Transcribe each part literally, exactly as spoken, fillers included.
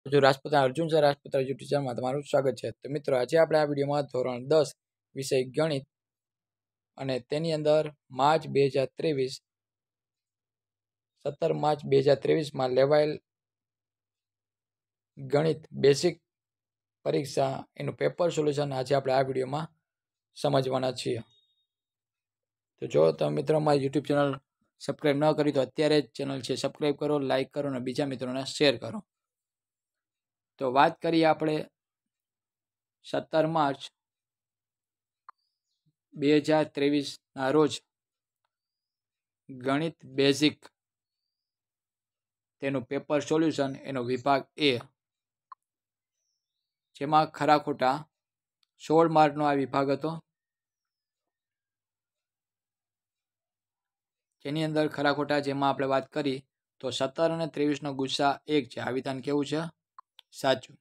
જો રાજપુત્ર અર્જુનસર રાજપુત્ર યુટ્યુબ ચેનલમાં તમારું સ્વાગત છે। તો મિત્રો આજે આપણે આ વિડીયોમાં ધોરણ દસ વિષય ગણિત અને તેની અંદર માર્ચ બે હજાર ત્રેવીસ સત્તર માર્ચ બે હજાર ત્રેવીસમાં લેવાયેલ ગણિત બેસિક પરીક્ષા એનું પેપર સોલ્યુશન આજે આપણે આ વિડીયોમાં સમજવાના છીએ। તો જો તમે મિત્રો મારી યુટ્યુબ ચેનલ સબસ્ક્રાઈબ ન કરી તો અત્યારે જ ચેનલ છે સબસ્ક્રાઈબ કરો, લાઇક કરો અને બીજા મિત્રોને શેર કરો। તો વાત કરીએ આપણે સત્તર માર્ચ બે હજાર ત્રેવીસના રોજ ગણિત બેઝિક તેનું પેપર સોલ્યુશન એનો વિભાગ એ, જેમાં ખરા ખોટા સોળ માર્કનો આ વિભાગ હતો, જેની અંદર ખરા ખોટા જેમાં આપણે વાત કરી તો સત્તર અને ત્રેવીસનો ગુસ્સા એક છે। આ વિધાન કેવું છે? સાચું।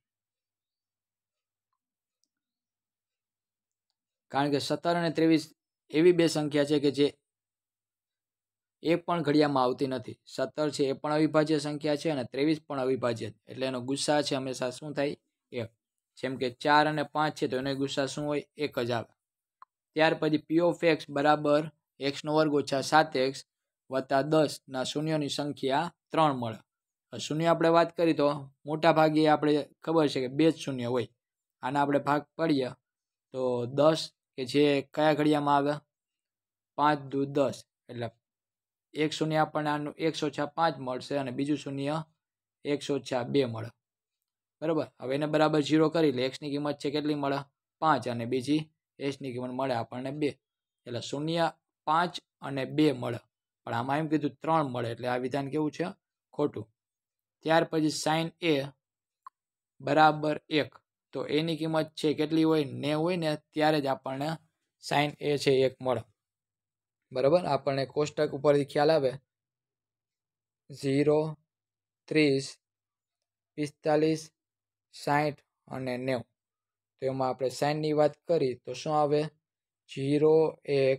કારણ કે સત્તર અને ત્રેવીસ એવી બે સંખ્યા છે કે જે એક પણ ઘડિયામાં આવતી નથી। સત્તર છે એ પણ અવિભાજ્ય સંખ્યા છે અને ત્રેવીસ પણ અવિભાજ્ય, એટલે એનો ગુસ્સા છે હંમેશા શું થાય? એક। જેમ કે ચાર અને પાંચ છે તો એનો ગુસ્સા શું હોય? એક જ આવે। ત્યાર પછી પી ઓફ એક્સ બરાબર એક્સનો વર્ગ ઓછા સાત એક્સ વત્તા દસના શૂન્યોની સંખ્યા ત્રણ મળે। શૂન્ય આપણે વાત કરી તો મોટા ભાગે આપણે ખબર છે કે બે જ શૂન્ય હોય। આના આપણે ભાગ પાડીએ તો દસ કે જે કયા ઘડિયામાં આવે? પાંચ દુ દસ, એટલે એક શૂન્ય આપણને આનું એકસો ઓછા પાંચ મળશે અને બીજું શૂન્ય એકસો ઓછા બે મળે, બરાબર। હવે એને બરાબર ઝીરો કરી એટલે એક્સની કિંમત છે કેટલી મળે? પાંચ અને બીજી એસની કિંમત મળે આપણને બે, એટલે શૂન્ય પાંચ અને બે મળે, પણ આમાં એમ કીધું ત્રણ મળે, એટલે આ વિધાન કેવું છે? ખોટું। ત્યાર પછી સાઈન એ બરાબર એક, તો એની કિંમત છે કેટલી હોય? ને હોય ને ત્યારે જ આપણને સાઈન એ છે એક મળે, બરાબર। આપણને કોષ્ટક ઉપરથી ખ્યાલ આવે ઝીરો, ત્રીસ, પિસ્તાલીસ, સાઠ અને નેવું, તો એમાં આપણે સાઈનની વાત કરી તો શું આવે? ઝીરો, એક,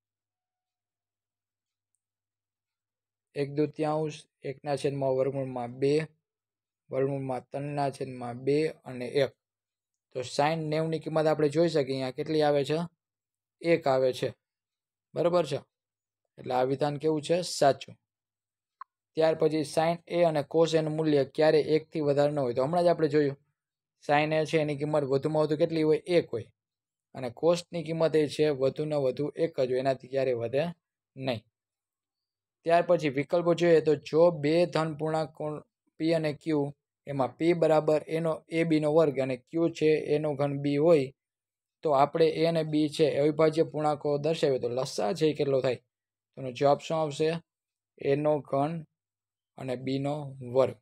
એક દુત્યાંશ, એકના છેદમાં વર્ગમૂળમાં બે, વર્ગમૂળમાં ત્રણના છેદમાં બે અને એક, તો સાઈન નેવની કિંમત આપણે જોઈ શકીએ અહીંયા કેટલી આવે છે? એક આવે છે, બરાબર છે। એટલે આ વિધાન કેવું છે? સાચું। ત્યાર પછી સાઈન એ અને કોસ એનું મૂલ્ય ક્યારે એકથી વધારે ન હોય, તો હમણાં જ આપણે જોયું સાઈન એ છે એની કિંમત વધુમાં વધુ કેટલી હોય? એક હોય, અને કોસની કિંમત એ છે વધુને વધુ એક જ હોય, એનાથી ક્યારેય વધે નહીં। ત્યાર પછી વિકલ્પો જોઈએ તો જો બે ધન પૂર્ણાંક પી અને ક્યુ એમાં પી બરાબર એનો એ બીનો વર્ગ અને ક્યુ છે એનો ઘન બી હોય તો આપણે એ અને બી છે અવિભાજ્ય પૂર્ણાંકો દર્શાવીએ તો લસા છે એ કેટલો થાય? તો એનો જવાબ શું આવશે? એનો ઘન અને બીનો વર્ગ।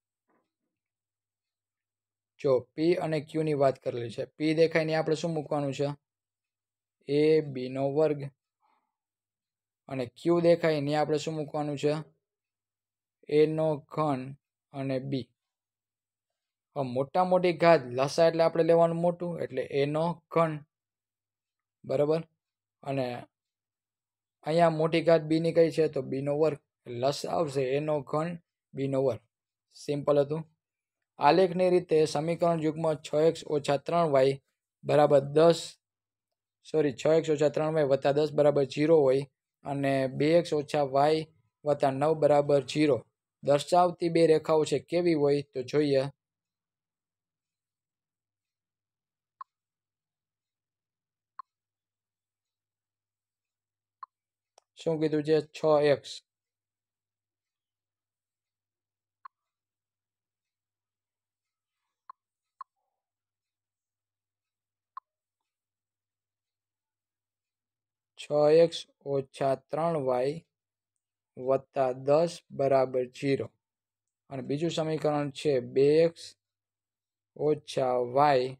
જો પી અને ક્યુની વાત કરેલી છે, પી દેખાય ને આપણે શું મૂકવાનું છે? એ બીનો વર્ગ, અને ક્યુ દેખાય ને આપણે શું મૂકવાનું છે? એનો ઘન અને બી। હવે મોટા મોટી ઘાત લસા એટલે આપણે લેવાનું મોટું, એટલે એનો ઘન, બરાબર। અને અહીંયા મોટી ઘાત બીની કઈ છે? તો બીનો વર્ગ, લસા આવશે એનો ઘન બીનો વર્ગ, સિમ્પલ હતું। આલેખની રીતે સમીકરણ યુગ્મ છ એક્સ ઓછા ત્રણ વાય બરાબર દસ સોરી છ એક્સ ઓછા ત્રણ વાય વત્તા દસ બરાબર જીરો હોય અને બે એક્સ ઓછા વાય વત્તા નવ બરાબર જીરો દર્શાવતી બે રેખાઓ છે કેવી હોય? તો જોઈએ। શું કીધું છે? છ એક્સ છ એક્સ ઓછા ત્રણ વાય વત્તા દસ બરાબર જીરો, અને બીજું સમીકરણ છે બે એક્સ ઓછા વાય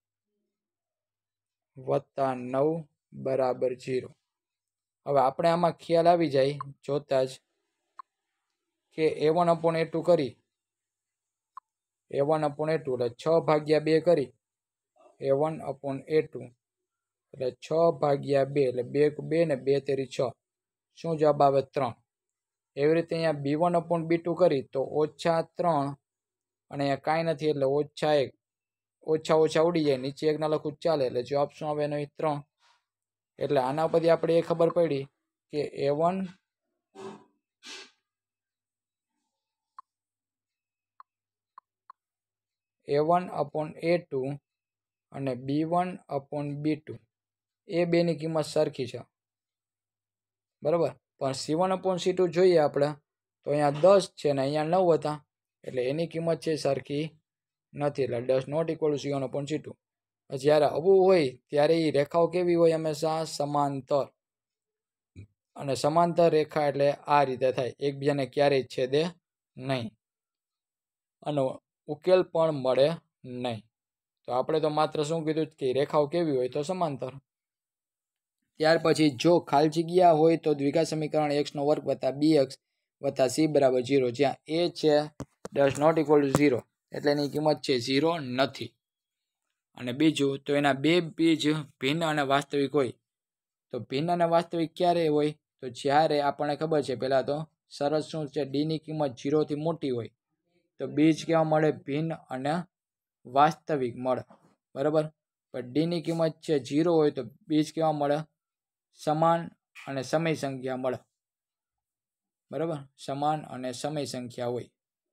વત્તા નવ બરાબર જીરો। હવે આપણે આમાં ખ્યાલ આવી જાય જોતા જ કે A one upon A two કરી, A one upon A two એટલે છ ભાગ્યા બે કરી, A one upon A two એટલે છ ભાગ્યા બે એટલે બે બે ને બે તેરી છ, શું જવાબ આવે? ત્રણ। એવી રીતે અહીંયા B one upon B two કરી તો ઓછા ત્રણ અને અહીંયા કાંઈ નથી એટલે ઓછા એક ઓછા ઓછા ઉડી જાય, નીચે એકના લખું ચાલે, એટલે જવાબ શું આવે એનો ત્રણ. એટલે આના પરથી આપણે એ ખબર પડી કે A one A one upon A two અને B one upon B two એ બેની કિંમત સરખી છે, બરાબર. પણ C one upon C two જોઈએ આપણે તો અહીંયા દસ છે ને અહીંયા નવ હતા, એટલે એની કિંમત છે સરખી નથી, એટલે does not equal to C one upon C two. જ્યારે આવું હોય ત્યારે એ રેખાઓ કેવી હોય? હંમેશા સમાંતર. અને સમાંતર રેખા એટલે આ રીતે થાય, એકબીજાને ક્યારેય છેદે નહીં અને ઉકેલ પણ મળે નહીં. તો આપણે તો માત્ર શું કીધું કે રેખાઓ કેવી હોય? તો સમાંતર. ત્યાર પછી જો ખાલી જગ્યા હોય તો દ્વિઘાત સમીકરણ એક્સનો વર્ગ વત્તા બી એક્સ વત્તા સી બરાબર ઝીરો, જ્યાં એ છે does not equal to zero, એટલે એની કિંમત છે ઝીરો નથી. અને બીજું તો એના બે બીજ ભિન્ન અને વાસ્તવિક હોય. તો ભિન્ન અને વાસ્તવિક ક્યારે હોય? તો જ્યારે આપણને ખબર છે પહેલાં તો શરત શું છે, ડીની કિંમત ઝીરોથી મોટી હોય તો બીજ કેવા મળે? ભિન્ન અને વાસ્તવિક મળે, બરાબર. પણ ડીની કિંમત છે ઝીરો હોય તો બીજ કેવા મળે? સમાન અને સમય સંખ્યા મળે, બરાબર. સમાન અને સમય સંખ્યા હોય.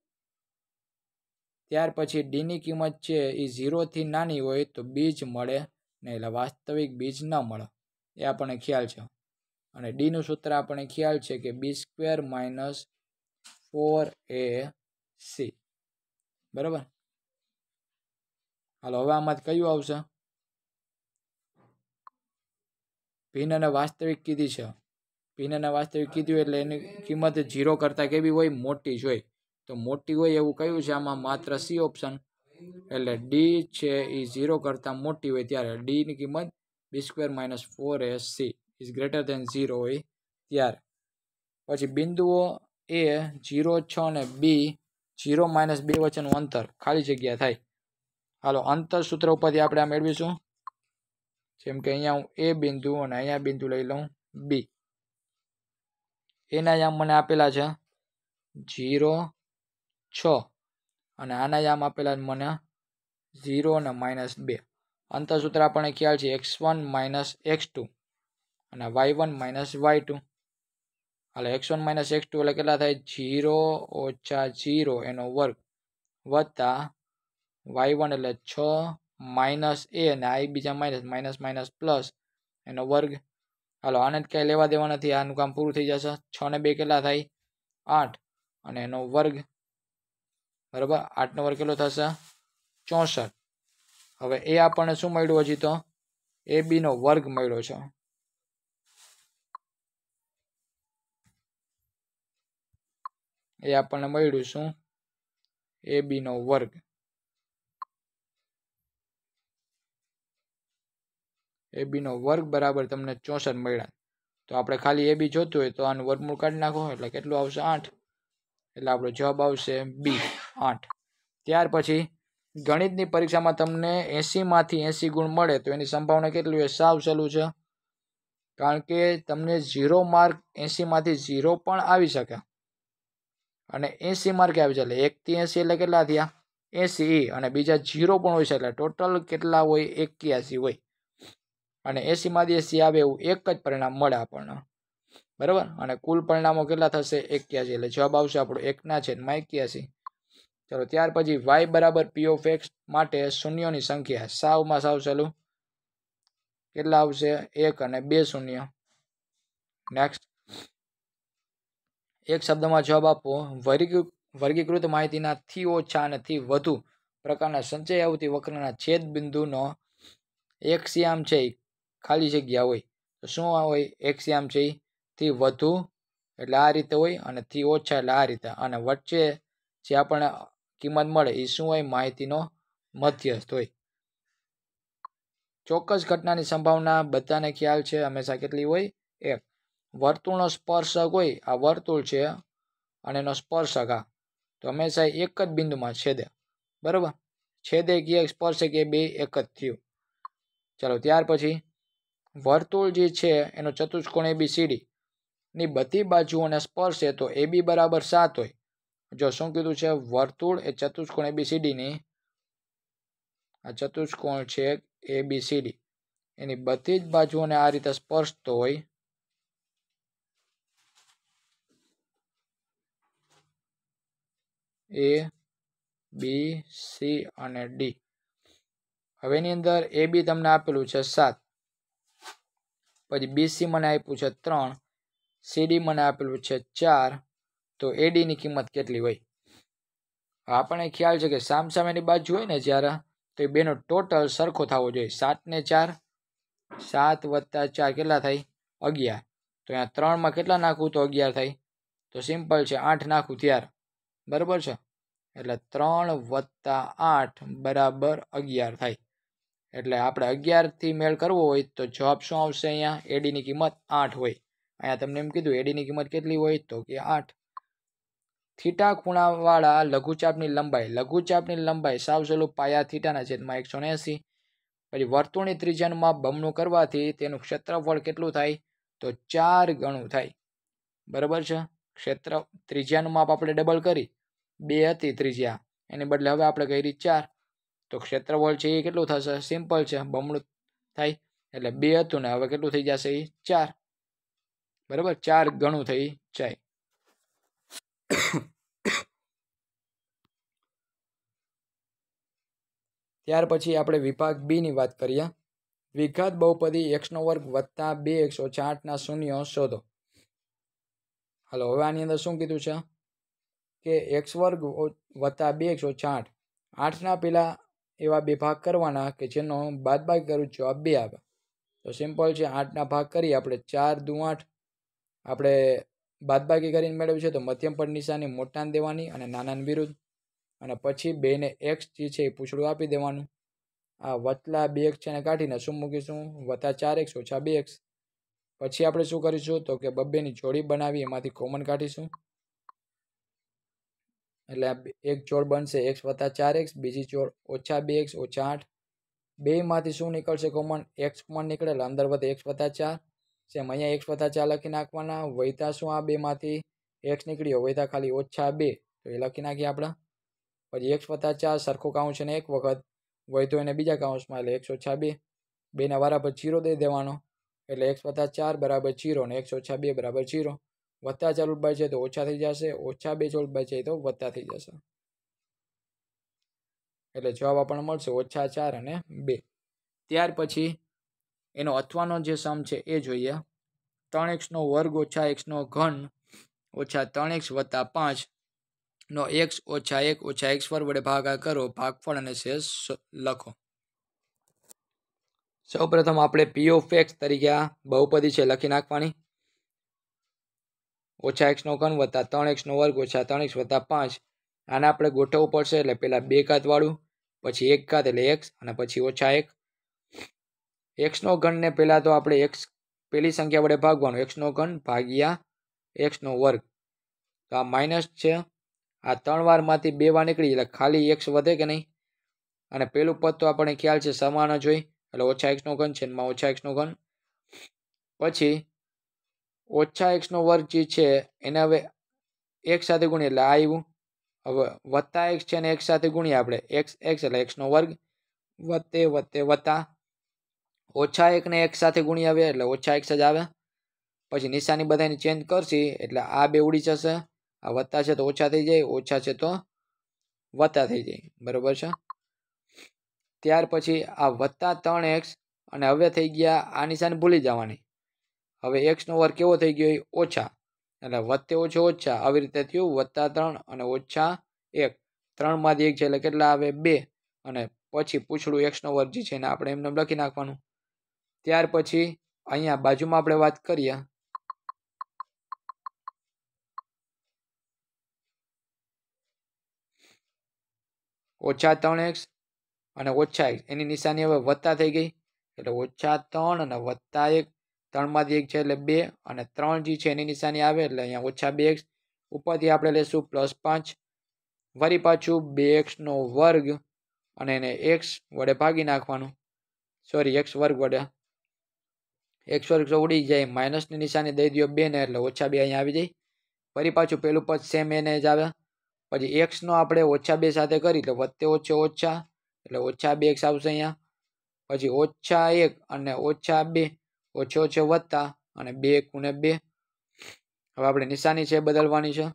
ત્યાર પછી ડીની કિંમત છે એ ઝીરોથી નાની હોય તો બીજ મળે નહીં, એટલે વાસ્તવિક બીજ ન મળે, એ આપણને ખ્યાલ છે. અને ડીનું સૂત્ર આપણને ખ્યાલ છે કે B square minus four A C, બરાબર. હાલો હવે આમાંથી કયું આવશે? ભિન્ન અને વાસ્તવિક કીધી છે, ભિન્ન અને વાસ્તવિક કીધું એટલે એની કિંમત ઝીરો કરતાં કેવી હોય? મોટી જ હોય. તો મોટી હોય એવું કયું છે આમાં? માત્ર સી ઓપ્શન. એટલે ડી છે એ ઝીરો કરતાં મોટી હોય ત્યારે ડીની કિંમત B square minus four A C is greater than zero હોય ત્યારે. પછી બિંદુઓ એ ઝીરો છ અને બી ઝીરો માઇનસ બે વચ્ચેનું અંતર ખાલી જગ્યા થાય. હાલો અંતર સૂત્ર ઉપરથી આપણે આ મેળવીશું. જેમ કે અહીંયા હું એ બિંદુ અને અહીંયા બિંદુ લઈ લઉં બી. એના યામ મને આપેલા છે ઝીરો છ અને આના યામ આપેલા મને ઝીરો અને માઇનસ બે. અંતર સૂત્ર આપણને ખ્યાલ છે X one minus X two અને Y one minus Y two. હાલે X one minus X two એટલે કેટલા થાય? ઝીરો ઓછા ઝીરો એનો વર્ગ વત્તા વાય વન એટલે છ માઇનસ એ અને આ બીજા માઇનસ માઇનસ માઇનસ પ્લસ એનો વર્ગ. હાલો આને જ કાંઈ લેવા દેવા નથી, આનું કામ પૂરું થઈ જશે. છ ને બે કેટલા થાય? આઠ અને એનો વર્ગ, બરાબર. આઠનો વર્ગ કેટલો થશે? ચોસઠ. હવે એ આપણને શું મળ્યું? હજી તો એ બી નો વર્ગ મળ્યો છે. એ આપણને મળ્યું શું? એ બી નો વર્ગ. એ બી નો વર્ગ બરાબર તમને ચોસઠ મળ્યા. તો આપણે ખાલી એ બી જોતું હોય તો આનું વર્ગમૂળ કાઢી નાખો એટલે કેટલું આવશે? આઠ. એટલે આપણો જવાબ આવશે બી, આઠ. ત્યાર પછી ગણિતની પરીક્ષામાં તમને એંસીમાંથી એંસી ગુણ મળે તો એની સંભાવના કેટલી હોય? સાવ સહેલું છે, કારણ કે તમને ઝીરો માર્ક એંસીમાંથી ઝીરો પણ આવી શકે અને એંસી માર્કે આવી જાય. એટલે એકથી એંસી એટલે કેટલા થયા? એંસી. અને બીજા ઝીરો પણ હોય છે એટલે ટોટલ કેટલા હોય? એક્યાસી હોય. અને એંસીમાંથી એંસી આવે એવું એક જ પરિણામ મળે આપણને, બરાબર. અને કુલ પરિણામો કેટલા થશે? એક્યાસી. એટલે જવાબ આવશે આપણો એકના છેદમાં એક્યાસી. ચલો ત્યાર પછી વાય બરાબર પી ઓફ એક્સ માટે શૂન્યોની સંખ્યા સાવમાં સાવ સહેલું. કેટલા આવશે? એક અને બે શૂન્ય. નેક્સ્ટ એક શબ્દમાં જવાબ આપો. વર્ગ વર્ગીકૃત માહિતીના થી ઓછા અને થી વધુ પ્રકારના સંચય આવતી વક્રના છેદ બિંદુનો એક શ્યામ છે ખાલી જગ્યા હોય તો શું હોય? એક શ્યામ છે થી વધુ એટલે આ રીતે હોય અને થી ઓછા એટલે આ રીતે. અને વચ્ચે જે આપણને કિંમત મળે એ શું હોય? માહિતીનો મધ્યસ્થ હોય. ચોક્કસ ઘટનાની સંભાવના બધાને ખ્યાલ છે હંમેશા કેટલી હોય? એક. વર્તુળનો સ્પર્શક હોય, આ વર્તુળ છે અને એનો સ્પર્શક આ, તો હંમેશા એક જ બિંદુમાં છેદે, બરાબર. છેદે કે સ્પર્શક એ બે એક જ થયું. ચાલો ત્યાર પછી વર્તુળ જે છે એનો ચતુષ્કોણ એબીસીડી ની બધી બાજુઓને સ્પર્શે તો એ બી બરાબર સાત હોય જો શું કીધું છે, વર્તુળ એ ચતુષ્કોણ એબીસીડીની, આ ચતુષ્કોણ છે એબીસીડી, એની બધી જ બાજુઓને આ રીતે સ્પર્શતો હોય એ બી સી અને ડી. હવે એની અંદર એ બી તમને આપેલું છે સાત, પછી બીસી મને આપ્યું છે ત્રણ, સીડી મને આપેલું છે ચાર, તો એડી ની કિંમત કેટલી હોય? આપણને ખ્યાલ છે કે સામસામેની બાજુ હોય ને જ્યારે, તો એ બેનો ટોટલ સરખો થવો જોઈએ. સાત ને ચાર, સાત વત્તા ચાર કેટલા થાય? અગિયાર. તો અહીંયા ત્રણમાં કેટલા નાખવું તો અગિયાર થાય? તો સિમ્પલ છે, આઠ નાખવું ત્યારે. બરાબર છે, એટલે ત્રણ વત્તા આઠ બરાબર અગિયાર થાય. એટલે આપણે અગિયારથી મેળ કરવો હોય તો જવાબ શું આવશે? અહીંયા એડીની કિંમત આઠ હોય. અહીંયા તમને એમ કીધું એડીની કિંમત કેટલી હોય? તો કે આઠ. થીટા ખૂણાવાળા લઘુચાપની લંબાઈ, લઘુચાપની લંબાઈ સાવ સહેલું પાયા થીટાના છેદમાં એકસો ને એંસી. પછી વર્તુળની ત્રિજ્યાનું માપ બમણું કરવાથી તેનું ક્ષેત્રફળ કેટલું થાય? તો ચાર ગણું થાય. બરાબર છે, ક્ષેત્ર ત્રિજ્યાનું માપ આપણે ડબલ કરી, બે હતી ત્રિજ્યા, એની બદલે હવે આપણે કરી ચાર, તો ક્ષેત્રફળ છે એ કેટલું થશે? સિમ્પલ છે, બમણું થાય. એટલે બે હતું ને હવે કેટલું થઈ જશે? એ ચાર. બરાબર, ચાર ગણું થઈ જાય. ત્યાર પછી આપણે વિભાગ બી ની વાત કરીએ. વિઘાત બહુપદી એક્સ નો વર્ગ વત્તા બે એક્સ ઓછા આઠ ના શૂન્યો શોધો. હાલો, હવે આની અંદર શું કીધું છે કે એક્સ વર્ગ વત્તા બે એક્સ ઓછા આઠ, આઠના પેલા એવા બે ભાગ કરવાના કે જેનો બાદબાકી કરું જવાબ બે આવે. તો સિમ્પલ છે, આઠના ભાગ કરી આપણે, ચાર દુ આઠ, આપણે બાદબાકી કરીને મેળવ્યું છે તો મધ્યમ પદ નિશાની મોટાને દેવાની અને નાનાને વિરુદ્ધ, અને પછી બેને એક્સ જે છે એ પૂછડું આપી દેવાનું. આ વત્તા બે એક્સ છે એને કાઢીને શું મૂકીશું? વત્તા ચાર એક્સ ઓછા બે એક્સ. પછી આપણે શું કરીશું તો કે બબ્બેની જોડી બનાવી એમાંથી કોમન કાઢીશું. એટલે એક જોડ બનશે એક્સ વત્તા ચાર એક્સ, બીજી જોડ ઓછા બે એક્સ ઓછા આઠ. બેમાંથી શું નીકળશે કોમન? એક્સ કોમન નીકળે એટલે અંદર વધે એક્સ વત્તા ચાર. સેમ અહીંયા એક્સ વત્તા ચાર લખી નાખવાના. વૈતા શું? આ બેમાંથી એક્સ નીકળ્યો, વૈતા ખાલી ઓછા બે, તો એ લખી નાખીએ આપણે. પછી એક્સ વત્તા ચાર સરખો કાઉન્સ છે ને એક વખત વૈતો એને બીજા કાઉન્સમાં, એટલે એક્સ ઓછા બે, બેના વારા પર જીરો દઈ દેવાનો, એટલે એક્સ વત્તા ચાર બરાબર જીરો ને એક્સ ઓછા બે બરાબર જીરો. વત્તા ચાર ઉલબાઈ છે તો ઓછા થઈ જશે, ઓછા બે ઉલબાઈ છે તો વત્તા થઈ જશે. એટલે જવાબ આપણને મળશે ઓછા ચાર અને બે. ત્યાર પછી એનો અથવાનો જે સમ છે એ જોઈએ. ત્રણ એક્સનો વર્ગ ઓછા એક્સનો ઘન ઓછા ત્રણ એક્સ વત્તા પાંચ નો એક્સ ઓછા એક ઓછા એક્સ વર્ગ વડે ભાગાકાર કરો, ભાગફળ અને શેષ લખો. સૌ પ્રથમ આપણે પી ઓફ એક્સ તરીકે આ બહુપદી છે લખી નાખવાની. ઓછા એક્સનો ઘન વત્તા ત્રણ એક્સનો વર્ગ ઓછા ત્રણ એક્સ વત્તા પાંચ, આને આપણે ગોઠવવું પડશે. એટલે પહેલાં બે ઘાત વાળું, પછી એક ઘાત એટલે એક્સ, અને પછી ઓછા એક. એક્સનો ઘનને પહેલાં તો આપણે એક્સ પેલી સંખ્યા વડે ભાગવાનું, એક્સનો ઘન ભાગ્યા એક્સનો વર્ગ. તો આ માઇનસ છે, આ ત્રણ વારમાંથી બે વાર નીકળી એટલે ખાલી એક્સ વધે કે નહીં? અને પેલું પદ તો આપણને ખ્યાલ છે સમાન જ હોય, એટલે ઓછા એક્સનો ઘન છે એમાં ઓછા એક્સનો ઘન. પછી ઓછા એક્સનો વર્ગ જે છે એને હવે એક સાથે ગુણીએ એટલે આ આવ્યું. હવે વત્તા એક્સ છે ને એક સાથે ગુણીએ આપણે, એક્સ એક્સ એટલે એક્સનો વર્ગ વત્તે વત્તે વત્તા. ઓછા એકને એક સાથે ગુણી આવે એટલે ઓછા એક્સ જ આવે. પછી નિશાની બધાની ચેન્જ કરશી એટલે આ બે ઉડી જશે, આ વત્તા છે તો ઓછા થઈ જાય, ઓછા છે તો વત્તા થઈ જાય. બરોબર છે. ત્યાર પછી આ વત્તા ત્રણ એક્સ અને હવે થઈ ગયા આ નિશાની ભૂલી જવાની. હવે એક્સનો વર્ગ કેવો થઈ ગયો? ઓછા, એટલે વત્તે ઓછો ઓછા, આવી રીતે થયું. વત્તા ત્રણ અને ઓછા એક, ત્રણમાંથી એક છે એટલે કેટલા આવે? બે, અને પછી પૂછડું એક્સનો વર્ગ જે છે એને આપણે એમને લખી નાખવાનું. ત્યાર પછી અહીંયા બાજુમાં આપણે વાત કરીએ, ઓછા ત્રણ એક્સ અને ઓછા એક, એની નિશાની હવે વત્તા થઈ ગઈ, એટલે ઓછા ત્રણ અને વત્તા એક, ત્રણમાંથી એક છે એટલે બે, અને ત્રણ જે છે એની નિશાની આવે એટલે અહીંયા ઓછા બે એક્સ. ઉપરથી આપણે લેશું પ્લસ પાંચ, વળી પાછું બે એક્સનો વર્ગ અને એને એક્સ વડે ભાગી નાખવાનું, સોરી એક્સ વર્ગ વડે. એક્સ વર્ગ તો ઉડી જાય, માઇનસની નિશાની દઈ દો બે ને એટલે ઓછા બે અહીંયા આવી જાય. ફરી પાછું પેલું પદ સેમ એને જ આવે, પછી એક્સનો આપણે ઓછા બે સાથે કરી એટલે વત્તે ઓછે ઓછા એટલે ઓછા બે એક્સ આવશે અહીંયા. પછી ઓછા એક અને ઓછા બે ઓછે ઓછે વત્તા અને બે ગુણે બે. હવે આપણે નિશાની છે બદલવાની છે.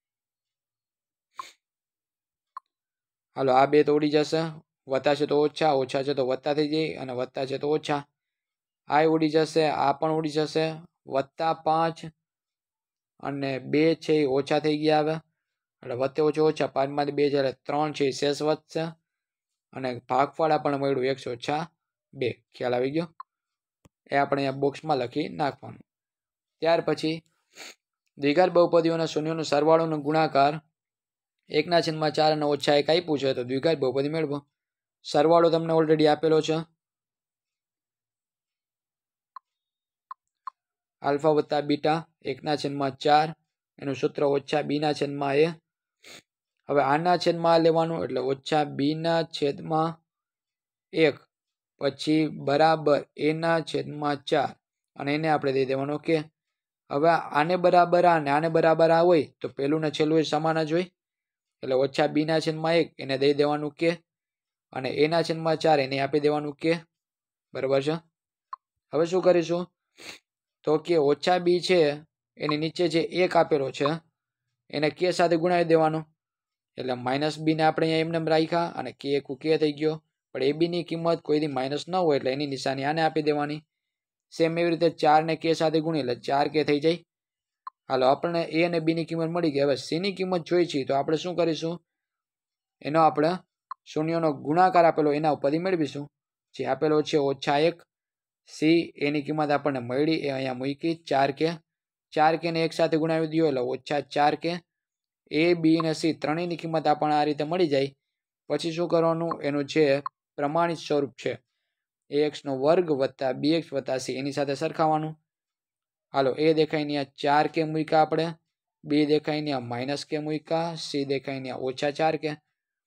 હાલો આ બે તો ઉડી જશે, વત્તા છે તો ઓછા, ઓછા છે તો વત્તા થઈ જાય અને વત્તા છે તો ઓછા. આ ઉડી જશે, આ પણ ઉડી જશે. વત્તા પાંચ અને બે છે એ ઓછા થઈ ગયા હવે એટલે વત્તે ઓછે ઓછા પાંચમાંથી બે જ્યારે ત્રણ છે એ શેષ વધશે અને ભાગફળ આપણને મળ્યું એકસો ઓછા બે. ખ્યાલ આવી ગયો? એ આપણે અહીંયા બોક્સમાં લખી નાખવાનું. ત્યાર પછી દ્વિઘાત બહુપદીઓના શૂન્યોનો સરવાળોનો ગુણાકાર એકના છેદમાં ચાર અને ઓછા એક આપ્યું છે તો દ્વિઘાત બહુપદી મેળવો. સરવાળો તમને ઓલરેડી આપેલો છે, આલ્ફા વત્તા બીટા એકના છેદમાં ચાર, એનું સૂત્ર ઓછા બીના છેદમાં એ. હવે આના છેદમાં આ લેવાનું એટલે ઓછા બીના છેદમાં એક પછી બરાબર એના છેદમાં ચાર અને એને આપણે દઈ દેવાનું કે. હવે આને બરાબર આ અને આને બરાબર આ હોય તો પેલું ને છેલ્લું એ સમાન જ હોય એટલે ઓછા બીના છેદમાં એક એને દઈ દેવાનું કે અને એના છેદમાં ચાર એને આપી દેવાનું કે. બરાબર છે? હવે શું કરીશું તો કે ઓછા બી છે એની નીચે જે એક આપેલો છે એને કે સાથે ગુણાવી દેવાનો એટલે માઇનસ બી ને આપણે અહીંયા એમને રાખ્યા અને કે એક કે થઈ ગયો. પણ એ બી ની કિંમત કોઈથી માઇનસ ન હોય એટલે એની નિશાની આને આપી દેવાની. સેમ એવી રીતે ચાર ને કે સાથે ગુણી એટલે ચાર કે થઈ જાય. હાલો આપણને એ અને બી ની કિંમત મળી ગઈ. હવે સી ની કિંમત જોઈ છે તો આપણે શું કરીશું, એનો આપણે શૂન્યનો ગુણાકાર આપેલો એના ઉપરથી મેળવીશું. જે આપેલો છે ઓછા એક, સી એની કિંમત આપણને મળી એ અહીંયા મૂકી ચાર કે. ચાર કે ને એક સાથે ગુણાવી દો એટલે ઓછા ચાર કે. એ બી અને સી ત્રણેયની કિંમત આપણને આ રીતે મળી જાય. પછી શું કરવાનું, એનું જે પ્રમાણિત સ્વરૂપ છે એ એક્સ નો વર્ગ વત્તા બી એક્સ વત્તા સી એની સાથે સરખાવવાનું. હાલો એ દેખાય ને ચાર કે મૂક્યા આપણે, બી દેખાય ને માઇનસ કે મૂક્યા, સી દેખાય ને ઓછા ચાર કે.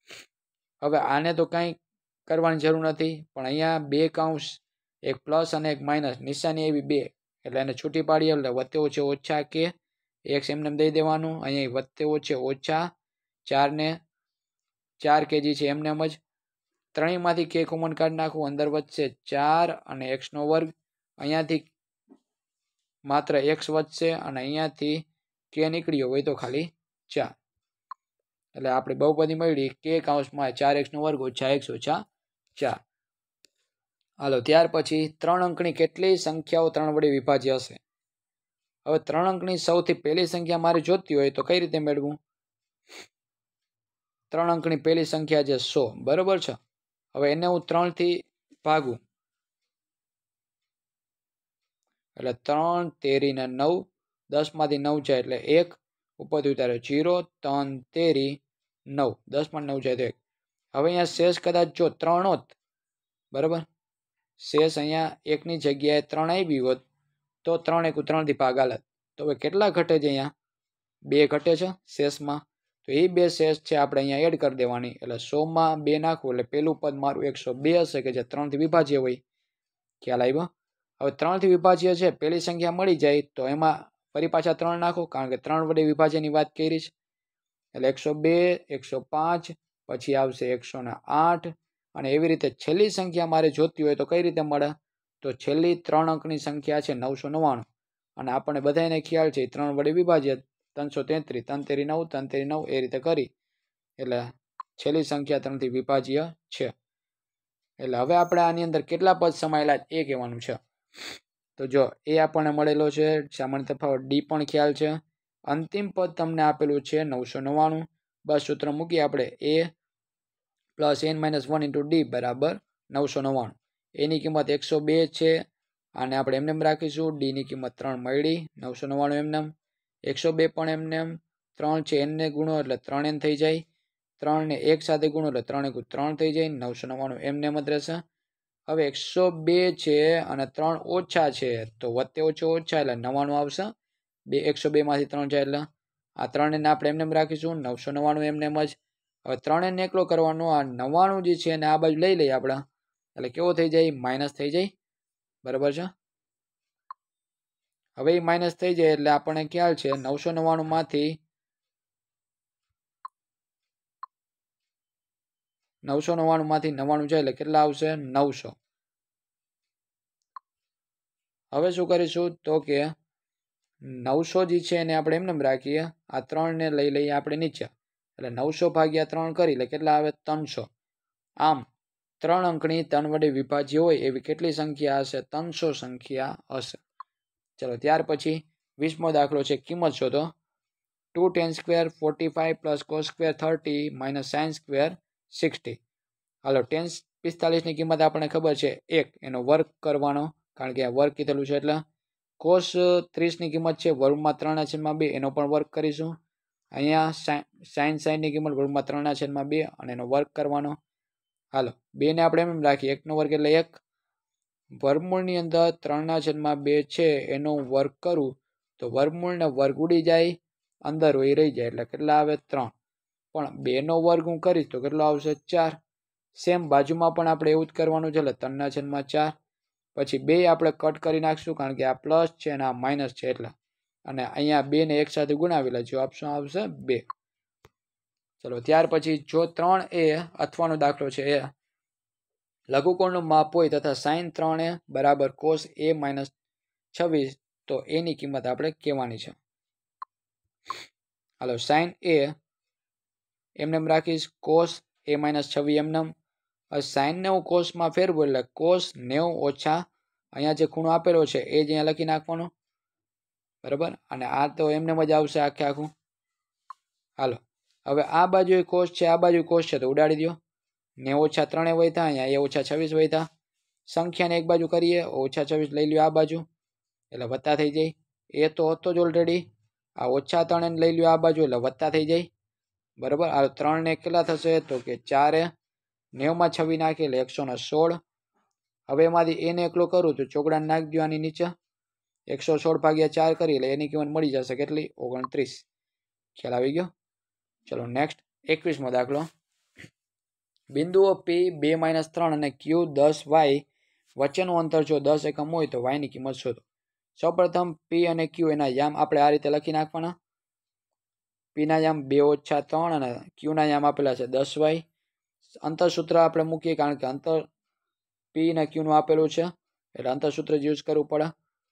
હવે આને તો કંઈ કરવાની જરૂર નથી પણ અહીંયા બે કૌંસ એક પ્લસ અને એક માઇનસ નિશાની એવી બે એટલે એને છૂટી પાડીએ એટલે વત્તે ઓછે ઓછા કે એક્સ એમને દઈ દેવાનું. અહીંયા વત્તે ઓછે ઓછા ચાર ને ચાર કેજી છે એમને એમ જ. ત્રણેયમાંથી કે કોમન કાઢી નાખવું, અંદર વધશે ચાર અને એક્સ નો વર્ગ. અહીંયાથી માત્ર એક્સ વધશે અને અહીંયાથી કે નીકળ્યો હોય તો ખાલી ચાર. એટલે આપણે બહુપદી મળી કે કૌંસમાં ચાર એક્સ નો વર્ગ ઓછા એક્સ ઓછા ચાર. હાલો ત્યાર પછી ત્રણ અંકની કેટલી સંખ્યાઓ ત્રણ વડે વિભાજ્ય હશે. હવે ત્રણ અંકની સૌથી પહેલી સંખ્યા મારે જોતી હોય તો કઈ રીતે મેળવું. ત્રણ અંકની પહેલી સંખ્યા છે સો, બરોબર છે. હવે એને હું ત્રણ થી ભાગું એટલે ત્રણ તેરી ને નવ, દસ માંથી નવ જાય એટલે એક, ઉપરથી ઉતારે જીરો, ત્રણ તેરી નવ, દસ માં નવ જાય તો એક. હવે અહીંયા શેષ કદાચ જો ત્રણ હોત, બરાબર, શેષ અહીંયા એકની જગ્યાએ ત્રણ આવી હોત તો ત્રણ એકુ ત્રણ થી ભાગ હાલત. તો હવે કેટલા ઘટે છે, અહીંયા બે ઘટે છે શેષમાં. તો એ બે શેષ છે આપણે અહીંયા એડ કરી દેવાની એટલે સો માં બે નાખવું એટલે પેલું પદ મારું એકસો બે હશે કે જે ત્રણ થી વિભાજ્ય હોય. ખ્યાલ આવ્યો? હવે ત્રણ થી વિભાજ્ય છે પેલી સંખ્યા મળી જાય તો એમાં ફરી પાછા ત્રણ નાખો કારણ કે ત્રણ વડે વિભાજ્યની વાત કરી છે એટલે એકસો બે, એકસો પાંચ, પછી આવશે એકસો ને આઠ અને એવી રીતે છેલ્લી સંખ્યા મારે જોતી હોય તો કઈ રીતે મળે તો છેલ્લી ત્રણ અંકની સંખ્યા છે નવસો નવ્વાણું અને આપણને બધાને ખ્યાલ છે ત્રણ વડે વિભાજ્ય ત્રણસો તેત્રીસ, ત્રણ તેરી નવ, ત્રણ તેરી નવ એ રીતે કરી એટલે છેલ્લી સંખ્યા ત્રણ થી વિભાજ્ય છે. એટલે હવે આપણે આની અંદર કેટલા પદ સમાયેલા એ કહેવાનું છે. તો જો એ આપણને મળેલો છે, સામાન્ય તફાવત ડી પણ ખ્યાલ છે, અંતિમ પદ તમને આપેલું છે નવસો નવ્વાણું. બસ સૂત્ર મૂકીએ આપણે A plus N minus one into D બરાબર નવસો નવ્વાણું. એની કિંમત એકસો બે છે અને આપણે એમને રાખીશું. ડીની કિંમત ત્રણ મળી, નવસો નવ્વાણું એમને, એકસો બે પણ એમને, ત્રણ છે એનને ગુણો એટલે ત્રણ એન થઈ જાય, ત્રણ ને એક સાથે ગુણો એટલે ત્રણ એકુ ત્રણ થઈ જાય, નવસો નવ્વાણું એમને જ રહેશે. હવે એકસો બે છે અને ત્રણ ઓછા છે તો વત્તે ઓછો ઓછા એટલે નવ્વાણું આવશે. બે એકસો બે માંથી ત્રણ જાય એટલે આ ત્રણ એને આપણે એમને રાખીશું, નવસો નવ્વાણું એમને જ. હવે ત્રણ એને એકલો કરવાનો, આ નવ્વાણું જે છે એને આ બાજુ લઈ લઈએ આપણે એટલે કેવો થઈ જાય, માઇનસ થઈ જાય, બરાબર છે. હવે એ માઇનસ થઈ જાય એટલે આપણને ખ્યાલ છે નવસો નવ્વાણું માંથી નવસો નવ્વાણું માંથી નવ્વાણું જાય એટલે કેટલા આવશે? નવસો. હવે શું કરીશું તો કે નવસો જે છે એને આપણે એમને રાખીએ, આ ત્રણ ને લઈ લઈએ આપણે નીચે, એટલે નવસો ભાગ્યા ત્રણ કરી એટલે કેટલા આવે? ત્રણસો. આમ ત્રણ અંકની ત્રણ વડે વિભાજ્ય હોય એવી કેટલી સંખ્યા હશે? ત્રણસો સંખ્યા હશે. ચલો ત્યાર પછી વીસમો દાખલો છે, કિંમત શોધો. Two tan square forty five plus cos square thirty minus sine square sixty. હાલો, ટેન પિસ્તાલીસની કિંમત આપણને ખબર છે એક, એનો વર્ગ કરવાનો, કારણ કે આ વર્ગ કીધેલું છે. એટલે કોસ ત્રીસની કિંમત છે વર્ગમાં ત્રણના છેદમાં બે, એનો પણ વર્ગ કરીશું. અહીંયા સાઇન સાઇનની કિંમત વર્ગમાં ત્રણના છેદમાં બે અને એનો વર્ગ કરવાનો. હાલો, બે ને આપણે એમ રાખીએ, એકનો વર્ગ એટલે એક, વર્ગમૂળની અંદર ત્રણના છેદમાં બે છે એનો વર્ગ કરું તો વર્ગમૂળને વર્ગ ઉડી જાય, અંદર હોય રહી જાય, એટલે કેટલા આવે? ત્રણ. પણ બે નો વર્ગ હું કરીશ તો કેટલો આવશે? ચાર. સેમ બાજુમાં પણ આપણે એવું જ કરવાનું છે, એટલે ત્રણના છેદમાં ચાર. પછી બે આપણે કટ કરી નાખશું, કારણ કે આ પ્લસ છે અને આ માઇનસ છે એટલે, અને અહીંયા બે ને એક સાથે ગુણાવેલા, જવાબ શું આવશે? બે. ચલો ત્યાર પછી જો ત્રણ એ અથવાનો દાખલો છે, એ લઘુકોણનું માપ હોય તથા સાઈન ત્રણ એ બરાબર કોસ એ માઇનસ છવ્વીસ, તો એની કિંમત આપણે કહેવાની છે. હાલો, સાઈન એ એમને રાખીશ, કોસ એ માઇનસ છવ્વીસ એમને. સાઈન ને હું કોસમાં ફેરવું એટલે કોસ નેવું ઓછા અહીંયા જે ખૂણો આપેલો છે એ જ અહીંયા લખી નાખવાનો, બરાબર. અને આ તો એમને જ આવશે આખે આખું. હાલો, હવે આ બાજુ કોસ છે, આ બાજુ કોસ છે, તો ઉડાડી દો. ને ઓછા ત્રણે વયતા, અહીંયા એ ઓછા છવ્વીસ વયતા. સંખ્યાને એક બાજુ કરીએ, ઓછા છવ્વીસ લઈ લ્યો આ બાજુ, એટલે વત્તા થઈ જાય. એ તો હતો જ ઓલરેડી. આ ઓછા ત્રણે લઈ લ્યો આ બાજુ, એટલે વત્તા થઈ જાય, બરાબર. આ ત્રણ ને કેટલા થશે? તો કે ચારે નેવમાં છવ્વીસ નાખી એટલે એકસો ને સોળ. હવે એમાંથી એને એકલો કરું તો ચોકડા નાખી દો આની નીચે, એકસો સોળ ભાગ્યા ચાર કરી એટલે એની કિંમત મળી જશે કેટલી? ઓગણત્રીસ. ખ્યાલ આવી ગયો? ચલો નેક્સ્ટ એકવીસમો દાખલો. બિંદુઓ પી બે માઇનસ ત્રણ અને ક્યુ દસ વાય વચ્ચેનું અંતર જો દસ એકમ હોય તો વાયની કિંમત શોધો. સૌપ્રથમ પી અને ક્યુ એના યામ આપણે આ રીતે લખી નાખવાના. પીના યામ બે ઓછા ત્રણ અને ક્યુના યામ આપેલા છે દસ વાય. અંતરસૂત્ર આપણે મૂકીએ, કારણ કે અંતર પી અને ક્યુનું આપેલું છે એટલે અંતરસૂત્ર યુઝ કરવું પડે.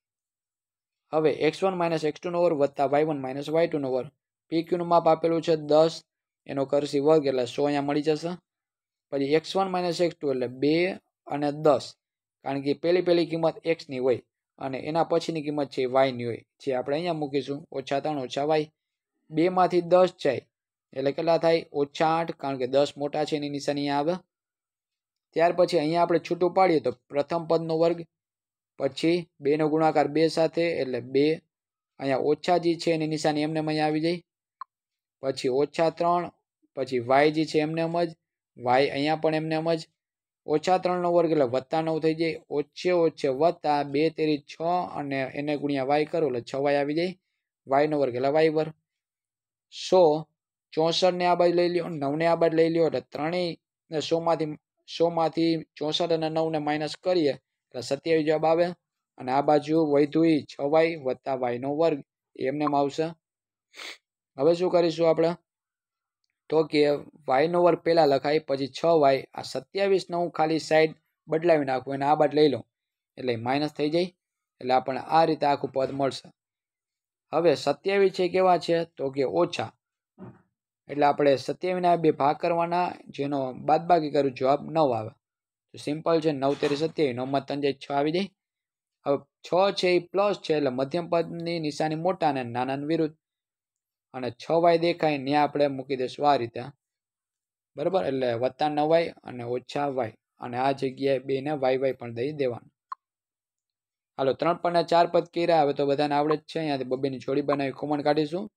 હવે X one minus X two નો વર્ગ વત્તા Y one minus Y two નો વર્ગ. પી ક્યુનું માપ આપેલું છે દસ, એનો કરસી વર્ગ એટલે સો અહીંયા મળી જશે. પછી X one minus X two એટલે બે અને દસ, કારણ કે પહેલી પહેલી કિંમત એક્સની હોય અને એના પછીની કિંમત છે વાયની હોય, જે આપણે અહીંયા મૂકીશું ઓછા ત્રણ ઓછા વાય. બેમાંથી દસ જાય એટલે કેટલા થાય? ઓછા આઠ, કારણ કે દસ મોટા છે એની નિશાની આવે. ત્યાર પછી અહીંયા આપણે છૂટું પાડીએ તો પ્રથમ પદનો વર્ગ, પછી બેનો ગુણાકાર બે સાથે એટલે બે. અહીંયા ઓછા જે છે એની નિશાની એમને અહીંયા આવી જાય. પછી ઓછા ત્રણ, પછી વાય જે છે એમને એમ જ, વાય અહીંયા પણ એમને એમ જ. ઓછા ત્રણનો વર્ગ એટલે વત્તા નવ થઈ જાય. ઓછે ઓછે વત્તા બે તેરી છ અને એને ગુણ્યા વાય કરો એટલે છ વાય આવી જાય. વાયનો વર્ગ એટલે વાય વર્ગ. સો ચોસઠ ને આ બાજુ લઈ લ્યો, નવ ને આ બાજુ લઈ લ્યો, એટલે ત્રણેય સો માંથી સો માંથી ચોસઠ અને નવ ને માઇનસ કરીએ એટલે સત્યાવીસ જવાબ આવે. અને આ બાજુ વધ્યું છ વાય વત્તા વાય નો વર્ગ એમને આવશે. હવે શું કરીશું આપણે? તો કે વાય નો વર્ગ પહેલા લખાય, પછી છ વાય. આ સત્યાવીસ ને હું ખાલી સાઈડ બદલાવી નાખું અને આ બાદ લઈ લઉં એટલે માઇનસ થઈ જાય, એટલે આપણને આ રીતે આખું પદ મળશે. હવે સત્યાવીસ છે કેવા છે? તો કે ઓછા, એટલે આપણે સત્યાવીસના બે ભાગ કરવાના, જેનો બાદબાકી કરું જવાબ નવ આવે. તો સિમ્પલ છે, નવ તેરી સત્યાવીસ, નવમાં ત્રણ જાય છ આવી જાય. હવે છ છે એ પ્લસ છે એટલે મધ્યમ પદની નિશાની મોટા અને નાના વિરુદ્ધ, અને છ વાય દેખાય ત્યાં આપણે મૂકી દઈશું આ રીતે, બરાબર. એટલે વત્તા નવ વાય અને ઓછા વાય, અને આ જગ્યાએ બે ને વાય વાય પણ દઈ દેવાનું. હાલો, ત્રણ પદના ચાર પદ કર્યા, હવે તો બધાને આવડે જ છે. અહીંયાથી બબ્બેની જોડી બનાવી કોમન કાઢીશું,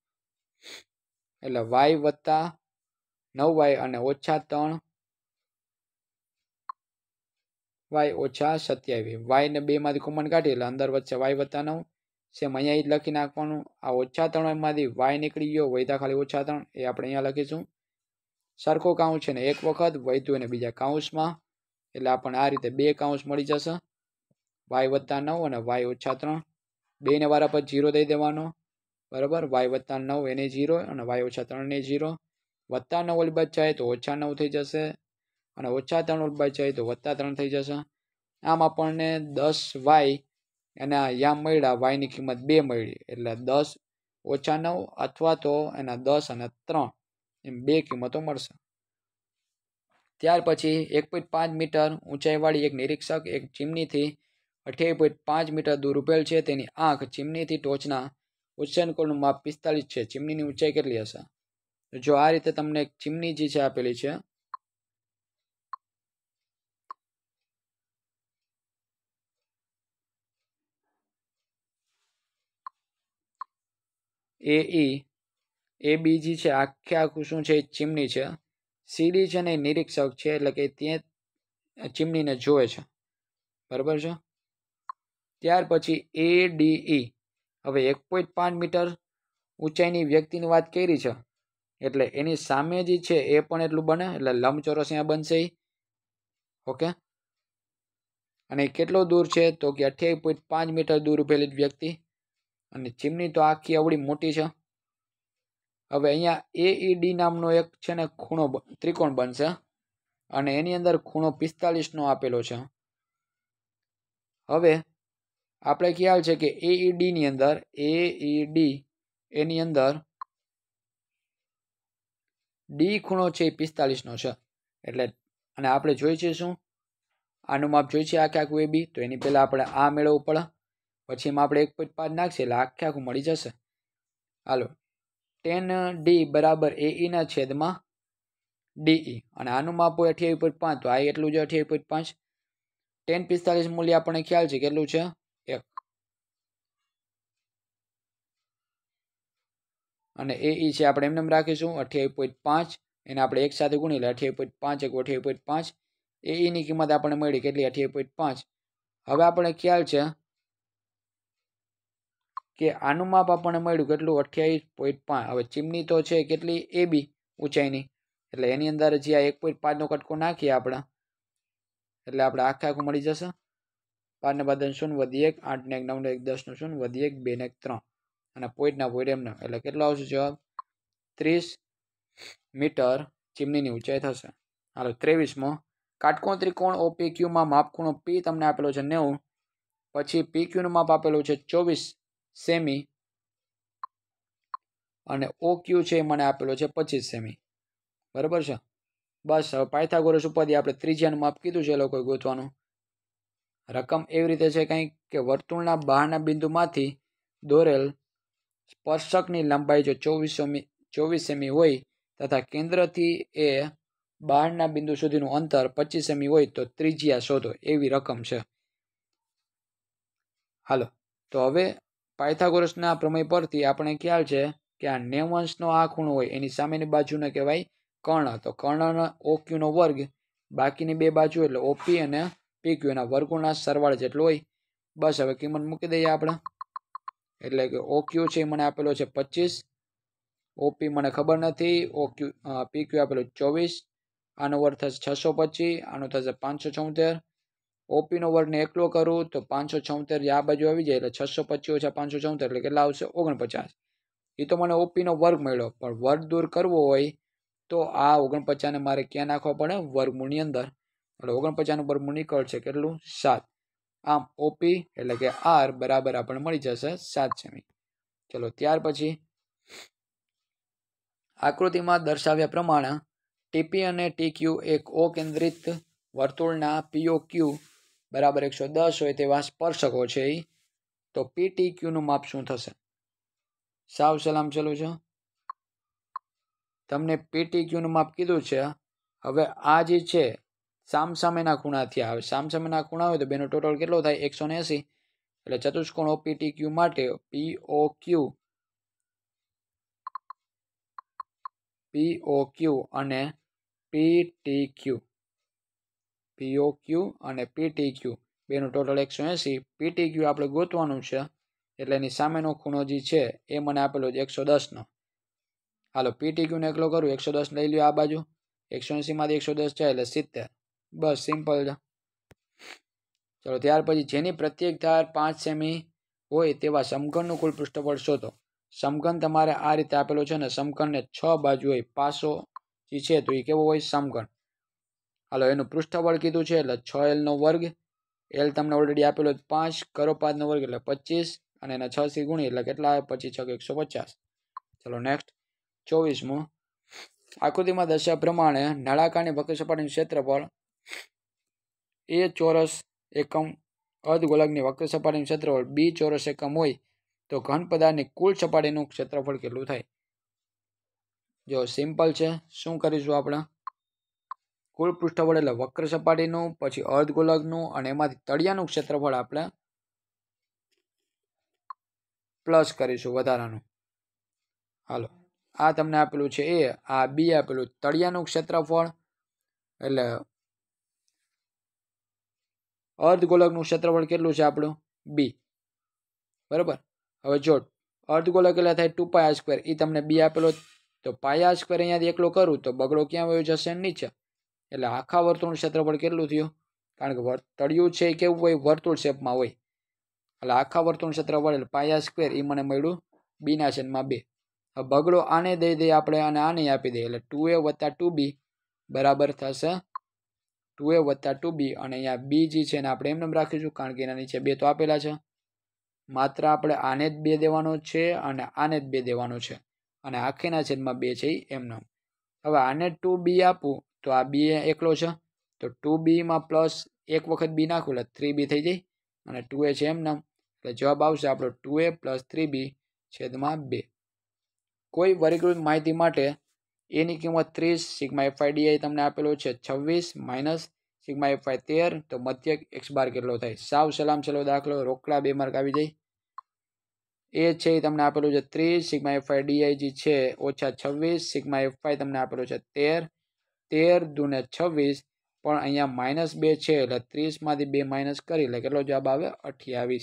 એટલે વાય વત્તા નવ વાય અને ઓછા ત્રણ વાય ઓછા સત્યાવીસ. વાય ને બે માંથી કોમન કાઢી એટલે અંદર વચ્ચે વાય વત્તા નવ. સેમ અહીંયા જ લખી નાખવાનું. આ ઓછા ત્રણ માંથી વાય નીકળી ગયો, વૈધા ખાલી ઓછા ત્રણ, એ આપણે અહીંયા લખીશું. સરખો કાઉન્સ છે ને એક વખત વૈધું એને બીજા કાઉન્સમાં, એટલે આપણને આ રીતે બે કાઉન્સ મળી જશે. વાય વત્તા નવ અને વાય ઓછા ત્રણ, બે ને વારા પર જીરો દઈ દેવાનો, બરાબર. વાય વત્તા નવ એને જીરો અને વાય ઓછા ત્રણ ને જીરો. વત્તા નવ ઓલી બચાય તો ઓછા નવ થઈ જશે, અને ઓછા ત્રણ બાય તો વત્તા ત્રણ થઈ જશે. આમ આપણને દસ વાય અને યા મળ્યા વાયની કિંમત બે મળી એટલે દસ ઓછા નવ અથવા તો એના દસ અને ત્રણ એમ બે કિંમતો મળશે. ત્યાર પછી એક પોઈન્ટ પાંચ મીટર ઊંચાઈવાળી એક નિરીક્ષક એક ચીમનીથી અઠ્યાવીસ પોઈન્ટ પાંચ મીટર દૂર ઉભેલ છે. તેની આંખ ચીમનીથી ટોચના ઉત્સર્જન કોણનું માપ પિસ્તાલીસ છે. ચીમનીની ઊંચાઈ કેટલી હશે? જો આ રીતે તમને એક ચીમની જે છે આપેલી છે, એ ઈ એ બીજી છે આખે આખું શું છે ચીમની છે. સીડી છે ને નિરીક્ષક છે એટલે કે ત્યાં ચીમનીને જોવે છે. બરાબર છે. ત્યાર પછી એ ડી ઈ હવે એક પોઈન્ટ પાંચ મીટર ઊંચાઈની વ્યક્તિની વાત કરી છે એટલે એની સામે જે છે એ પણ એટલું બને એટલે લંબચોરસ અહીંયા બનશે. ઓકે. અને કેટલો દૂર છે તો કે અઠ્યાવીસ પોઈન્ટ પાંચ મીટર દૂર ઉભેલી વ્યક્તિ અને ચીમની તો આખી અવળી મોટી છે. હવે અહીંયા એઈડી નામનો એક છે ને ખૂણો ત્રિકોણ બનશે અને એની અંદર ખૂણો પિસ્તાલીસ નો આપેલો છે. હવે આપણે ખ્યાલ છે કે એઈડી ની અંદર એઈડી એની અંદર ડી ખૂણો છે એ પિસ્તાલીસ નો છે એટલે અને આપણે જોઈ છે શું આનું માપ જોઈ છે આખે આખું એ બી તો એની પહેલા આપણે આ મેળવવું પડે પછી એમાં આપણે એક પોઈન્ટ પાંચ નાખીએ એટલે આખે આખું મળી જશે. હાલો ટેન ડી બરાબર એઈ ના છેદમાં ડીઈ અને આનું માપ હોય અઠ્યાવીસ પોઈન્ટ પાંચ તો આ એટલું છે અઠ્યાવીસ પોઈન્ટ પાંચ. ટેન પિસ્તાલીસ મૂલ્ય આપણને ખ્યાલ છે કેટલું છે એક અને એઈ છે આપણે એમને રાખીશું અઠ્યાવીસ પોઈન્ટ પાંચ એને આપણે એક સાથે ગુણી લે અઠ્યાવીસ પોઈન્ટ પાંચ એક અઠ્યાવીસ પોઈન્ટ પાંચ એઈ ની કિંમત આપણને મળી કેટલી અઠ્યાવીસ પોઈન્ટ પાંચ. હવે આપણને ખ્યાલ છે કે આનું માપ આપણને મળ્યું કેટલું અઠ્યાવીસ પોઈન્ટ પાંચ. હવે ચીમની તો છે કેટલી એ બી ઊંચાઈની એટલે એની અંદર જે આ એક પોઈન્ટ પાંચ નો કટકો નાખીએ આપણે એટલે આપણે આખે આખું મળી જશે. પાંચ ને બાદ શૂન્ય વધી એક આઠ ને એક નવ ને એક દસ નું શૂન્ય વધી એક બે ને એક ત્રણ અને પોઈન્ટ ના પોઈન્ટ એમને એટલે કેટલો આવશે જવાબ ત્રીસ મીટર ચીમનીની ઊંચાઈ થશે. હાલો ત્રેવીસમો કાટકોણ ત્રિકોણ ઓપી ક્યુમાં માપ ખૂણો પી તમને આપેલો છે નેવું પછી પી ક્યુ નું માપ આપેલું છે ચોવીસ સેમી અને ઓ ક્યુ છે મને આપેલો છે પચીસ સેમી. બરાબર છે. બસ હવે પાયથાગોરસ ઉપાધિ આપણે ત્રિજ્યાનું માપ કીધું છે એ લોકોએ ગોતવાનું. રકમ એવી રીતે છે કંઈક કે વર્તુળના બહારના બિંદુમાંથી દોરેલ સ્પર્શકની લંબાઈ જો ચોવીસ ચોવીસ સેમી હોય તથા કેન્દ્રથી એ બહારના બિંદુ સુધીનું અંતર પચીસ સેમી હોય તો ત્રિજ્યા શોધો એવી રકમ છે. હાલો તો હવે પાયથાગોરસના પ્રમેય પરથી આપણે ખ્યાલ છે કે આ નેવું અંશનો આ ખૂણો હોય એની સામેની બાજુને કહેવાય કર્ણ. તો કર્ણનો ઓ ક્યુ નો વર્ગ બાકીની બે બાજુ એટલે ઓપી અને પી ક્યુ એના વર્ગોના સરવાળે જેટલો હોય. બસ હવે કિંમત મૂકી દઈએ આપણે એટલે કે ઓ ક્યુ છે મને આપેલો છે પચીસ ઓપી મને ખબર નથી ઓ ક્યુ પી ક્યુ આપેલો ચોવીસ આનો વર્ગ થશે છસો પચીસ આનો થશે પાંચસો છોતેર ઓપી નો વર્ગ ને એકલો કરું તો પાંચસો છોતેર આ બાજુ આવી જાય એટલે છસો પચીસ ઓછા પાંચસો છોતેર એટલે કેટલા આવશે ઓગણપચાસ. એ તો મને ઓપી નો વર્ગ મળ્યો પણ વર્ગ દૂર કરવો હોય તો આ ઓગણપચાસ ને મારે ક્યાં નાખવા પડે વર્ગમૂળની અંદર એટલે ઓગણપચાસ નું વર્ગમૂળ નીકળશે કેટલું સાત. આમ ઓપી એટલે કે આર બરાબર આપણને મળી જશે સાત સેમી. ચલો ત્યાર પછી આકૃતિમાં દર્શાવ્યા પ્રમાણે ટીપી અને ટીક્યુ એક ઓ કેન્દ્રિત વર્તુળના પીઓ ક્યુ બરાબર એકસો દસ હોય તેવા સ્પર્શકો છે. તો પી ટી ક્યુ નું માપ શું થશે? સાવ સલામ ચલું છે. તમને પી ટી ક્યુ નું માપ કીધું છે. હવે આ જે છે સામસામેના ખૂણા થયા. હવે સામસામેના ખૂણા હોય તો બેનો ટોટલ કેટલો થાય એકસો ને એસી એટલે ચતુષ્કોણ ઓપી ટી ક્યુ માટે પી ઓ ક્યુ પી ઓ ક્યુ અને પી ટી ક્યુ પી ઓ ક્યુ અને પી ટી ક્યુ બેનું ટોટલ એકસો એસી. પી ટી ક્યુ આપણે ગોતવાનું છે એટલે એની સામેનો ખૂણો જે છે એ મને આપેલો છે એકસો દસ નો. હાલો પી ટી ક્યુ ને એકલો કરું એકસો દસ લઈ લ્યો આ બાજુ એકસો એસી માંથી એકસો દસ જાય એટલે સિત્તેર. બસ સિમ્પલ છે. ચલો ત્યાર પછી જેની પ્રત્યેક ધાર પાંચ સેમી હોય તેવા સમઘનનું કુલ પૃષ્ઠફળ શોધો. સમઘન તમારે આ રીતે આપેલો છે ને સમઘનને છ બાજુ હોય પાસો જે છે તો એ કેવો હોય સમઘન. હાલો એનું પૃષ્ઠબળ કીધું છે એટલે છ એલનો વર્ગ. એલ તમને ઓલરેડી આપેલો પાંચ, કરો પાંચનો વર્ગ એટલે પચીસ, અને એના છ થી ગુણી એટલે કેટલા આવે? પચીસ છ એકસો પચાસ. ચલો નેક્સ્ટ ચોવીસમું. આકૃતિમાં દર્શાવ્યા પ્રમાણે નળાકારની વક્ર સપાટીનું ક્ષેત્રફળ એ ચોરસ એકમ, અર્ધગોળકની વક્ર સપાટીનું ક્ષેત્રફળ બી ચોરસ એકમ હોય તો ઘન પદાર્થની કુલ સપાટીનું ક્ષેત્રફળ કેટલું થાય? જો સિમ્પલ છે. શું કરીશું આપણે? કુલ પૃષ્ઠબળ એટલે વક્ર સપાટીનું, પછી અર્ધગોળકનું, અને એમાંથી તળિયાનું ક્ષેત્રફળ આપણે પ્લસ કરીશું વધારાનું. હાલો આ તમને આપેલું છે એ, આ બી આપેલું. તળિયાનું ક્ષેત્રફળ એટલે અર્ધગોળકનું ક્ષેત્રફળ કેટલું છે આપણું? બી. બરાબર. હવે જો અર્ધગોળક એટલે થાય ટુ પાય આર સ્ક્વેર, એ તમને બી આપેલો, તો પાય આર સ્ક્વેર અહીંયાથી એકલો કરું તો બગડો ક્યાં વયો જશે? નીચે. એટલે આખા વર્તુળનું ક્ષેત્રફળ કેટલું થયું? કારણ કે તળિયું છે એ કેવું હોય? વર્તુળ શેપમાં હોય. એટલે આખા વર્તુળનું ક્ષેત્રફળ એટલે પાય આર સ્ક્વેર, એ મને મળ્યું બીના છેદમાં બે. હવે બગડો આને દઈ દઈએ આપણે, અને આને આપી દઈએ એટલે ટુ એ વત્તા ટુ બી બરાબર થશે ટુ એ વત્તા ટુ બી. અને અહીંયા બી જે છે ને આપણે એમને રાખીશું, કારણ કે એના નીચે બે તો આપેલા છે. માત્ર આપણે આને જ બે દેવાનો છે અને આને જ બે દેવાનો છે, અને આખીના છેદમાં બે છે એમને. હવે આને ટુ બી આપું તો આ બી એકલો છે, તો ટુ બીમાં પ્લસ એક વખત બી નાખું એટલે થ્રી બી થઈ જાય, અને ટુ એ છે એમને. એટલે જવાબ આવશે આપણો two A plus three B છેદમાં બે. કોઈ વર્ગીકૃત માહિતી માટે એની કિંમત ત્રીસ, સિગ્મા એફઆઈ ડીઆઈ તમને આપેલો છે છવ્વીસ, માઇનસ સિગ્મા એફઆઈ તેર, તો મધ્યક એક્સ બાર કેટલો થાય? સાવ સલામ છેલ્લો દાખલો, રોકડા બે માર્ક આવી જાય. એ છે એ તમને આપેલું છે ત્રીસ, સિગ્મા એફઆઈ ડીઆઈ છે ઓછા છવ્વીસ, સિગ્મા એફઆઈ તમને આપેલું છે તેર, તેર દુને છવ્વીસ, પણ અહીંયા માઇનસ બે છે એટલે ત્રીસ માંથી બે માઇનસ કરી એટલે કેટલો જવાબ આવે? અઠ્યાવીસ.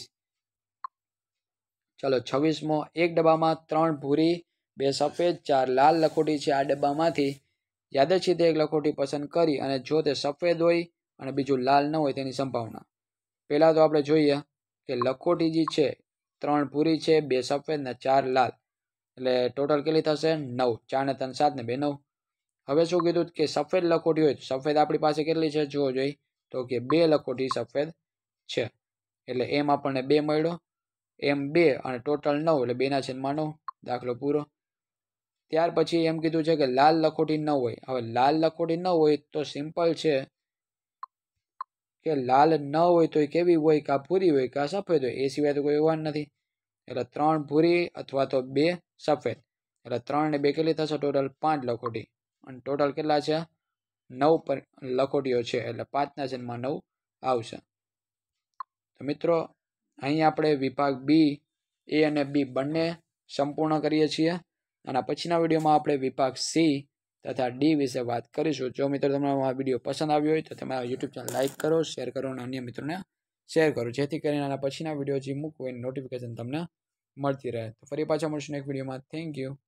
ચલો છવ્વીસમો. એક ડબ્બામાં ત્રણ ભૂરી, બે સફેદ, ચાર લાલ લખોટી છે. આ ડબ્બામાંથી યાદચ્છિક એક લખોટી પસંદ કરી, અને જો તે સફેદ હોય અને બીજું લાલ ન હોય તેની સંભાવના. પહેલા તો આપણે જોઈએ કે લખોટી જે છે ત્રણ ભૂરી છે, બે સફેદ ને ચાર લાલ, એટલે ટોટલ કેટલી થશે? નવ. ચાર ને ત્રણ સાત ને બે નવ. હવે શું કીધું કે સફેદ લખોટી હોય, સફેદ આપણી પાસે કેટલી છે જોવો જોઈએ, તો કે બે લખોટી સફેદ છે, એટલે એમ આપણને બે મળ્યો, એમ બે અને ટોટલ નવ, એટલે બે ના છેદમાં નવ. દાખલો પૂરો. ત્યાર પછી એમ કીધું છે કે લાલ લખોટી ન હોય. હવે લાલ લખોટી ન હોય તો સિમ્પલ છે કે લાલ ન હોય તો એ કેવી હોય? કે આ ભૂરી હોય કે આ સફેદ હોય, એ સિવાય તો કોઈ હોવાનું નથી. એટલે ત્રણ ભૂરી અથવા તો બે સફેદ, એટલે ત્રણ ને બે કેટલી થશે? ટોટલ પાંચ લખોટી, અને ટોટલ કેટલા છે? નવ પર લખોટીઓ છે, એટલે પાંચના છેદમાં નવ આવશે. તો મિત્રો અહીં આપણે વિભાગ બી, એ અને બી બંને સંપૂર્ણ કરીએ છીએ, અને પછીના વિડીયોમાં આપણે વિભાગ સી તથા ડી વિશે વાત કરીશું. જો મિત્રો તમને આ વિડીયો પસંદ આવ્યો હોય તો તમે આ યુટ્યુબ ચેનલ લાઇક કરો, શેર કરો અને અન્ય મિત્રોને શેર કરો, જેથી કરીને આના પછીના વિડીયો જે મૂકવું હોય નોટિફિકેશન તમને મળતી રહે. તો ફરી પાછા મળશું એક વિડીયોમાં. Thank you.